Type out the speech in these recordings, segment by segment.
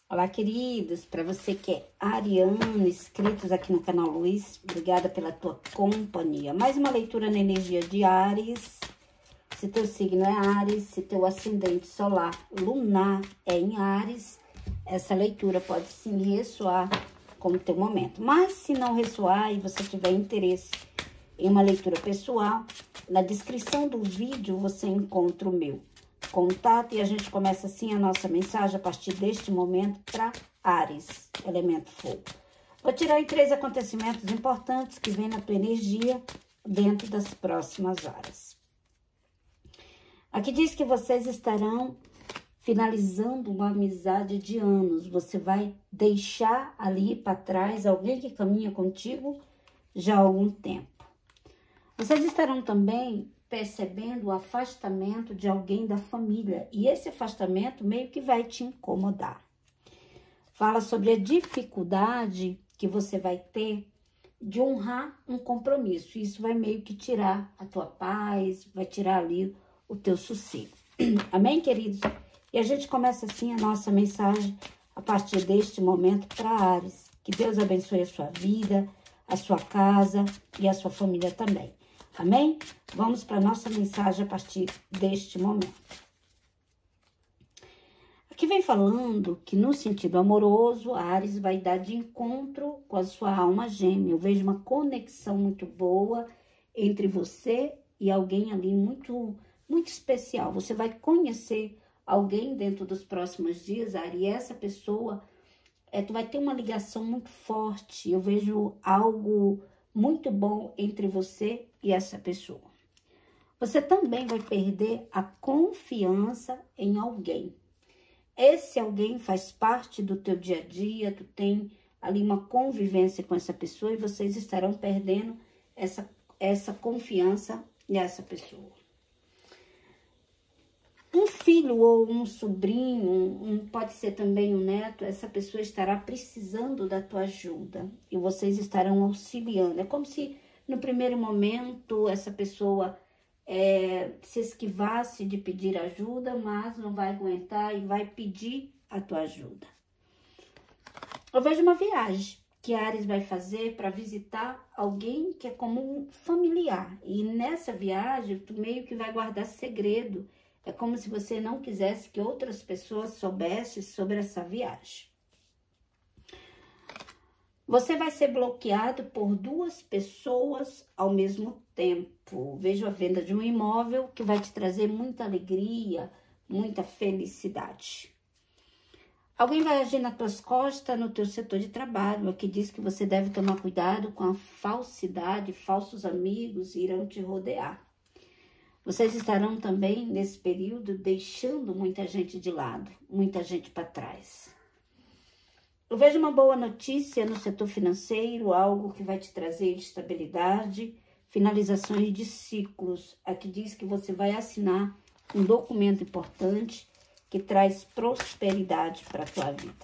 Olá, queridos, para você que é ariano, inscritos aqui no canal Luz, obrigada pela tua companhia. Mais uma leitura na energia de Áries. Se teu signo é Áries, se teu ascendente solar lunar é em Áries, essa leitura pode sim ressoar com o teu momento. Mas se não ressoar e você tiver interesse em uma leitura pessoal, na descrição do vídeo você encontra o meu contato e a gente começa assim a nossa mensagem a partir deste momento para Áries, elemento fogo. Vou tirar aí 3 acontecimentos importantes que vêm na tua energia dentro das próximas horas. Aqui diz que vocês estarão finalizando uma amizade de anos. Você vai deixar ali para trás alguém que caminha contigo já há algum tempo. Vocês estarão também percebendo o afastamento de alguém da família. E esse afastamento meio que vai te incomodar. Fala sobre a dificuldade que você vai ter de honrar um compromisso. Isso vai meio que tirar a tua paz, vai tirar ali o teu sossego. Amém, queridos? E a gente começa assim a nossa mensagem a partir deste momento para Áries. Que Deus abençoe a sua vida, a sua casa e a sua família também. Amém? Vamos para a nossa mensagem a partir deste momento. Aqui vem falando que no sentido amoroso, a Áries vai dar de encontro com a sua alma gêmea. Eu vejo uma conexão muito boa entre você e alguém ali muito especial. Você vai conhecer alguém dentro dos próximos dias, Áries, e essa pessoa, tu vai ter uma ligação muito forte. Eu vejo algo muito bom entre você e essa pessoa. Você também vai perder a confiança em alguém. Esse alguém faz parte do teu dia a dia, tu tem ali uma convivência com essa pessoa e vocês estarão perdendo essa confiança nessa pessoa. Um filho ou um sobrinho, pode ser também um neto, essa pessoa estará precisando da tua ajuda e vocês estarão auxiliando. É como se no primeiro momento essa pessoa se esquivasse de pedir ajuda, mas não vai aguentar e vai pedir a tua ajuda. Eu vejo uma viagem que a Áries vai fazer para visitar alguém que é como um familiar. E nessa viagem, tu meio que vai guardar segredo. É como se você não quisesse que outras pessoas soubessem sobre essa viagem. Você vai ser bloqueado por 2 pessoas ao mesmo tempo. Vejo a venda de um imóvel que vai te trazer muita alegria, muita felicidade. Alguém vai agir nas tuas costas no teu setor de trabalho. Aqui diz que você deve tomar cuidado com a falsidade, falsos amigos irão te rodear. Vocês estarão também, nesse período, deixando muita gente de lado, muita gente para trás. Eu vejo uma boa notícia no setor financeiro, algo que vai te trazer estabilidade, finalizações de ciclos. Aqui diz que você vai assinar um documento importante que traz prosperidade para a tua vida.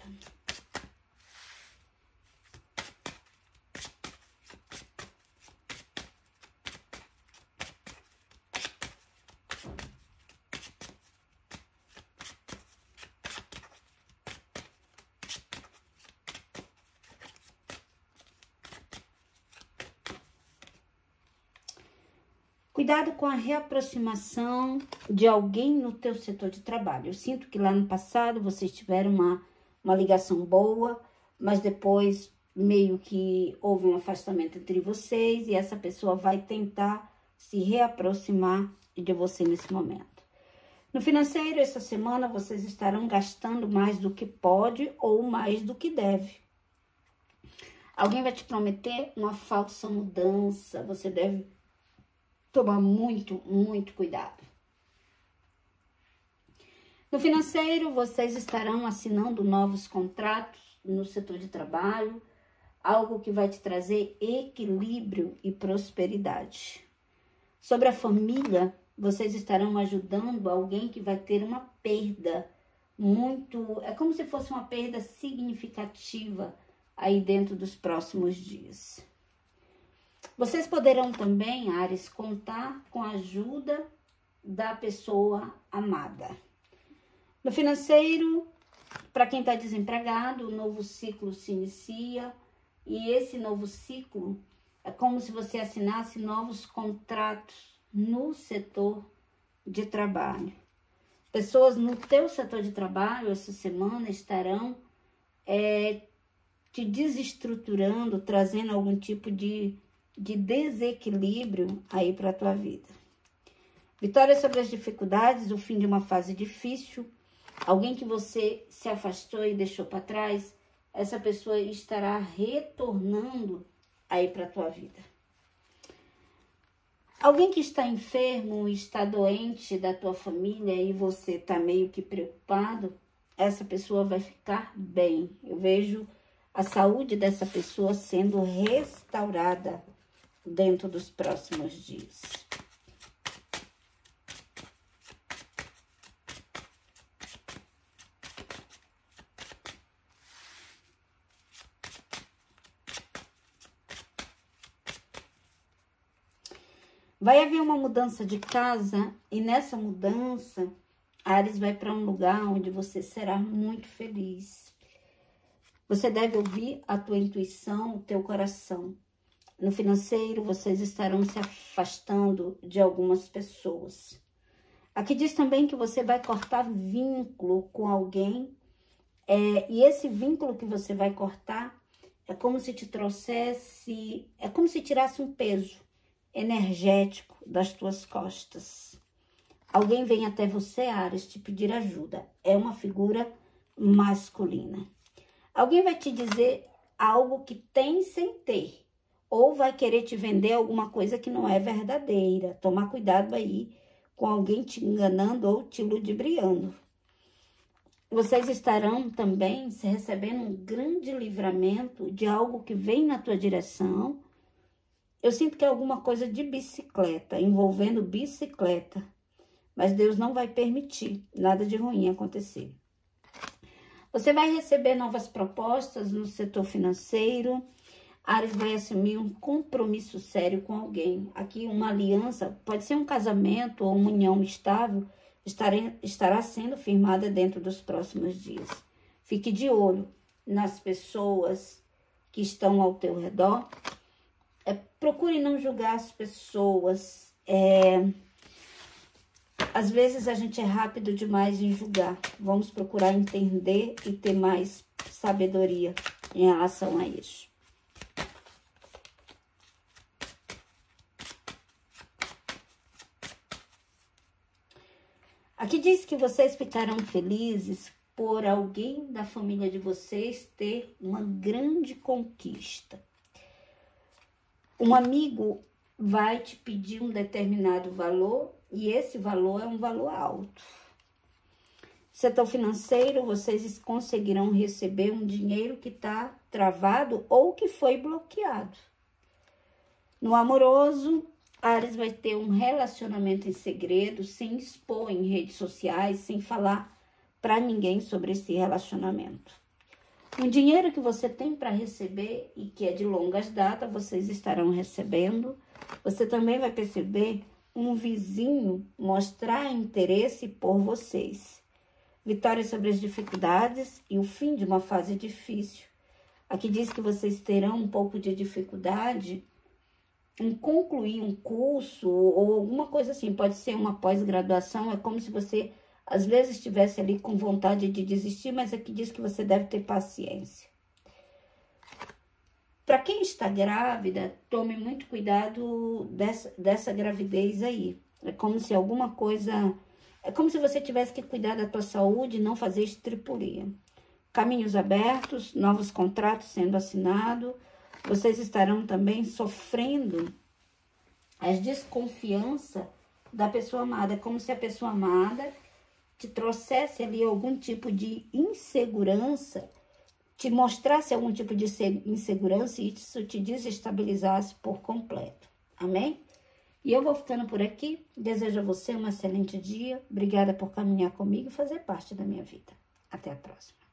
Cuidado com a reaproximação de alguém no teu setor de trabalho. Eu sinto que lá no passado vocês tiveram uma ligação boa, mas depois meio que houve um afastamento entre vocês e essa pessoa vai tentar se reaproximar de você nesse momento. No financeiro, essa semana vocês estarão gastando mais do que pode ou mais do que deve. Alguém vai te prometer uma falsa mudança, você deve tomar muito cuidado. No financeiro, vocês estarão assinando novos contratos no setor de trabalho, algo que vai te trazer equilíbrio e prosperidade. Sobre a família, vocês estarão ajudando alguém que vai ter uma perda é como se fosse uma perda significativa aí dentro dos próximos dias. Vocês poderão também, Áries, contar com a ajuda da pessoa amada. No financeiro, Para quem está desempregado, um novo ciclo se inicia. E esse novo ciclo é como se você assinasse novos contratos no setor de trabalho. Pessoas no teu setor de trabalho essa semana estarão te desestruturando, trazendo algum tipo de desequilíbrio aí para a tua vida. Vitória sobre as dificuldades, o fim de uma fase difícil. Alguém que você se afastou e deixou para trás, essa pessoa estará retornando aí para a tua vida. Alguém que está enfermo, está doente da tua família e você está meio que preocupado, essa pessoa vai ficar bem. Eu vejo a saúde dessa pessoa sendo restaurada dentro dos próximos dias. Vai haver uma mudança de casa e nessa mudança, Áries vai para um lugar onde você será muito feliz. Você deve ouvir a tua intuição, o teu coração. No financeiro, vocês estarão se afastando de algumas pessoas. Aqui diz também que você vai cortar vínculo com alguém. E esse vínculo que você vai cortar é como se te trouxesse, é como se tirasse um peso energético das tuas costas. Alguém vem até você, Áries, te pedir ajuda. É uma figura masculina. Alguém vai te dizer algo que tem sem ter. Ou vai querer te vender alguma coisa que não é verdadeira. Tomar cuidado aí com alguém te enganando ou te ludibriando. Vocês estarão também se recebendo um grande livramento de algo que vem na tua direção. Eu sinto que é alguma coisa de bicicleta, envolvendo bicicleta. Mas Deus não vai permitir nada de ruim acontecer. Você vai receber novas propostas no setor financeiro. Áries vai assumir um compromisso sério com alguém. Aqui uma aliança, pode ser um casamento ou uma união estável, estará sendo firmada dentro dos próximos dias. Fique de olho nas pessoas que estão ao teu redor. Procure não julgar as pessoas. Às vezes a gente é rápido demais em julgar. Vamos procurar entender e ter mais sabedoria em relação a isso. Aqui diz que vocês ficarão felizes por alguém da família de vocês ter uma grande conquista. Um amigo vai te pedir um determinado valor e esse valor é um valor alto. Setor financeiro, vocês conseguirão receber um dinheiro que está travado ou que foi bloqueado. No amoroso, Áries vai ter um relacionamento em segredo, sem expor em redes sociais, sem falar para ninguém sobre esse relacionamento. Um dinheiro que você tem para receber e que é de longas datas, vocês estarão recebendo. Você também vai perceber um vizinho mostrar interesse por vocês. Vitória sobre as dificuldades e o fim de uma fase difícil. Aqui diz que vocês terão um pouco de dificuldade em concluir um curso ou alguma coisa assim. Pode ser uma pós-graduação, é como se você às vezes estivesse ali com vontade de desistir, mas aqui diz que você deve ter paciência. Para quem está grávida, tome muito cuidado dessa gravidez aí. É como se alguma coisa... É como se você tivesse que cuidar da tua saúde e não fazer estripulia. Caminhos abertos, novos contratos sendo assinados. Vocês estarão também sofrendo as desconfianças da pessoa amada. É como se a pessoa amada te trouxesse ali algum tipo de insegurança, te mostrasse algum tipo de insegurança e isso te desestabilizasse por completo. Amém? E eu vou ficando por aqui. Desejo a você um excelente dia. Obrigada por caminhar comigo e fazer parte da minha vida. Até a próxima.